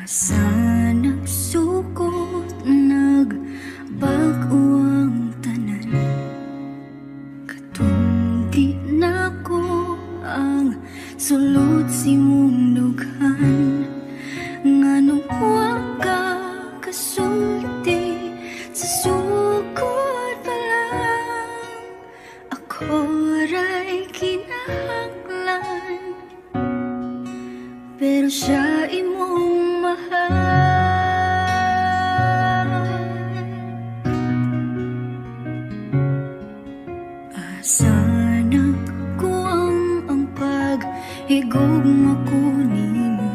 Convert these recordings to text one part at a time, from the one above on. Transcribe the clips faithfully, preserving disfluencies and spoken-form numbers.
Asa nagsukot, nagbag-o ang tanan. Katong di na ko ang sulod si mong dughan. Nganong wa ka kasulti sa sukot pa lang. Ako ray kinahanglan, pero siya imong asa nagkuwang ang paghigugma ko nimo.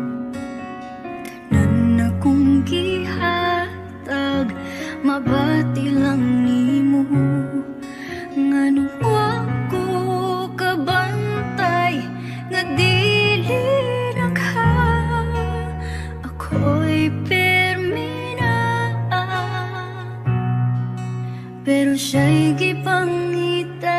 Tanan akong gihatag, mabati lang nimo. Nganong wa ko kabantay nga dili nagha. Ako'y permina, pero siya'y gipangita.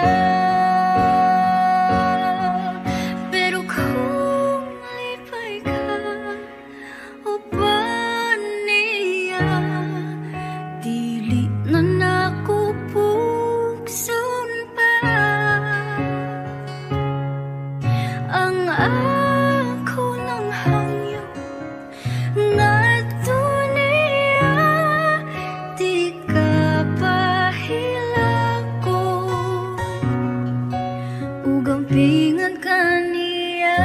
Pero kung lipay ka o ba niya, dili na nako pugson pa. Ang ako lang hangyo ngadto niya, di ka pahilakon ug ampingan ka niya.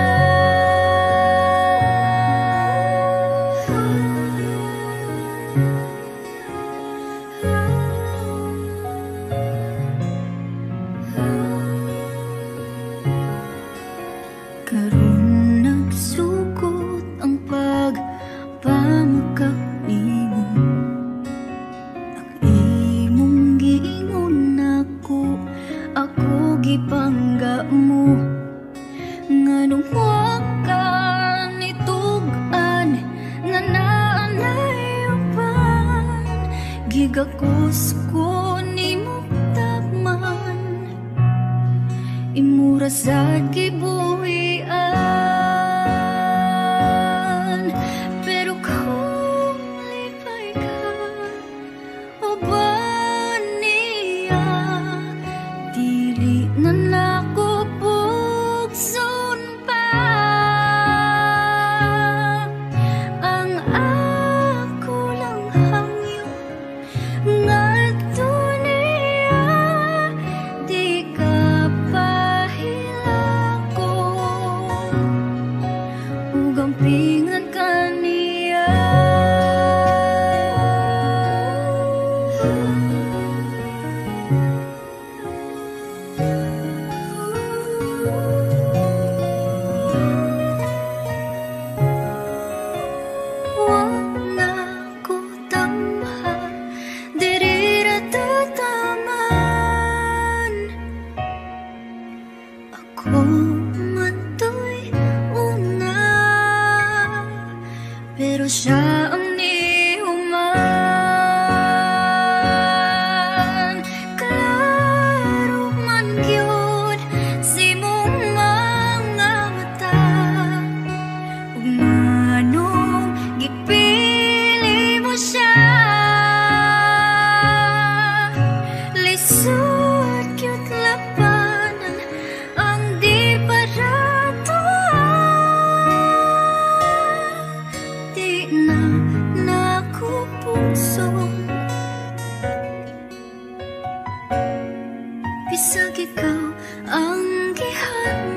Karon nagsukot ang pagpamakak nimo. Ang imong giingon ako, ako gipangga mo. Nganong wa ka nitug-an nga naanay uban. Gigakos ko nimo tapman, imura sad gibuhian. Pero kung lipay ka o ba niya, dili na nako pugson pa. Ang ako lang hangyo ngadto niya, di ka pahilakon ug ampingan ka niya. Wa na ko tamha, diri ra tataman. Ako matoy una, pero siya ang nihuman. Klaro man gyud si mong mga mata, ug nganong gipili mo siya. Lisod gyud labanan ang di barato. Di na nako pugson, bisag ikaw ang gihan